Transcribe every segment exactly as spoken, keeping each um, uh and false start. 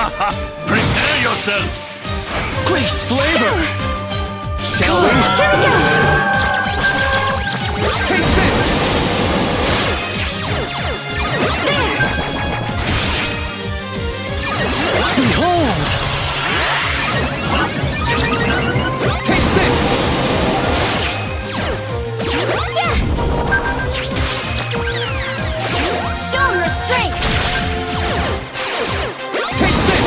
Prepare yourselves! Great flavor! Shall we? Here we go! Taste this! Behold! Taste this! Yeah! Show 'em restraint! Taste this!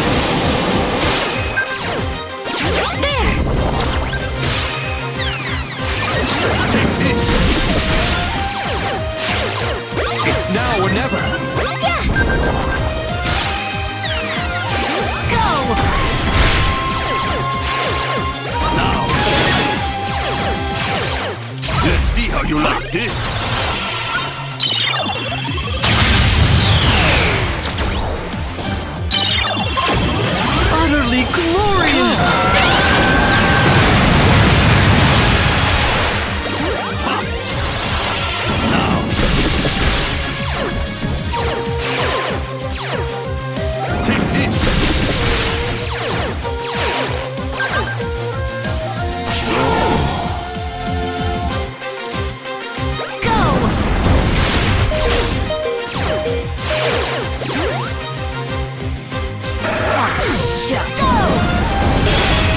There! Take this! It's now or never! Yeah! Go! Now! Let's see how you like this! Utterly glorious! Take this! Go! Shucks. Go!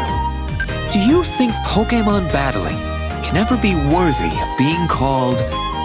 Do you think Pokémon battling can ever be worthy of being called